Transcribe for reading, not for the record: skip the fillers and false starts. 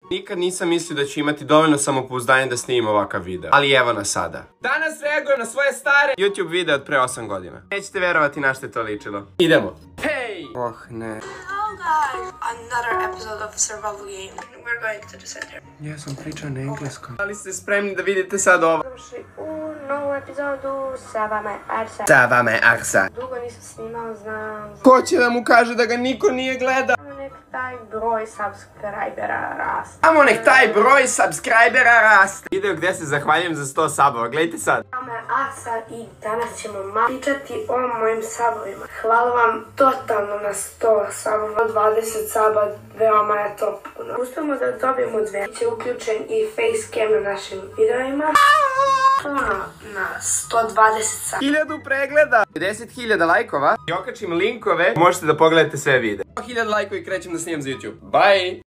Nikad nisam mislio da ću imati dovoljno samopouzdanja da snimim ovakav video. Ali evo nas sada. Danas reagujem na svoje stare YouTube video od pre 8 godina. Nećete verovati na što je to ličilo. Idemo. Hej! Oh ne. Hello guys, another episode of Survival Game. We're going to the center. Ja sam pričao na engleskom. Ali ste spremni da vidite sad ovo? Došli u novu epizodu, sa vama je Arsa. Sa vama je Arsa. Dugo nisam snimao, znam. Ko će da mu kaže da ga niko nije gledao? Nek taj broj subscribera raste. Amo nek taj broj subscribera raste. Video gdje se zahvaljujem za 100 sabova, gledajte sad. Sa vama je Arsa i danas ćemo malo pričati o mojim sabovima. Hvala vam totalno na 100 sabova, 20 saba, veoma je to puno. Uspemo da dobijemo 2. Biće uključen i facecam na našim videoima. Na 120 sati. 1000 pregleda, 10.000 lajkova i okačim linkove, možete da pogledate sve videe. 1000 lajkova i krećem da snimam za YouTube. Bye!